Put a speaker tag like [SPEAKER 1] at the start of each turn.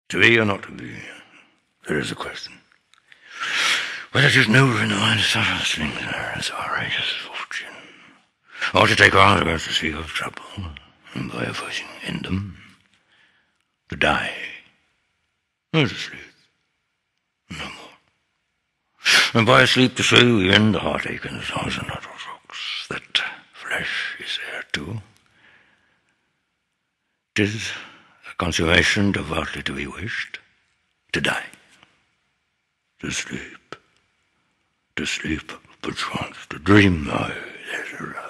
[SPEAKER 1] To be or not to be, there is a question. Whether to know in the mind of subtle things there is outrageous fortune, or to take all the sea of trouble, and by avoiding in them, to die, or to sleep, no more. And by a sleep to sleep we end the heartache and the 1,000 other rocks, that flesh is heir to. 'Tis a consummation devoutly to be wished, to die, to sleep, perchance, to dream, aye, there's a